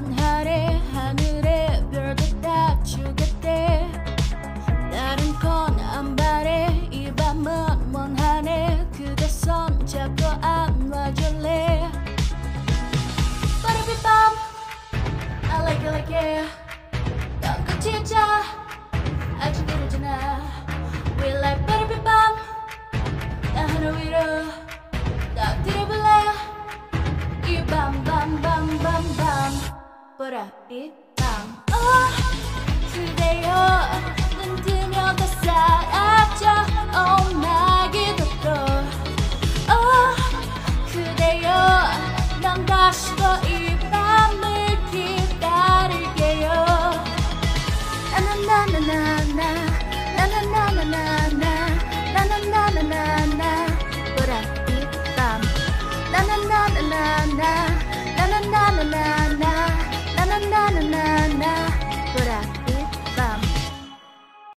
원하래 하늘에 별도 딱 주겠대 다른 건 안 바래 이 밤은 원하네 그대 손 잡고 안아줄래 바람비밤 I like it like it 똑같이 자 아직 이러잖아 We like 바람비밤 나 하늘 위로 딱 들어볼래 이 밤밤밤밤밤 바람비밤 그대여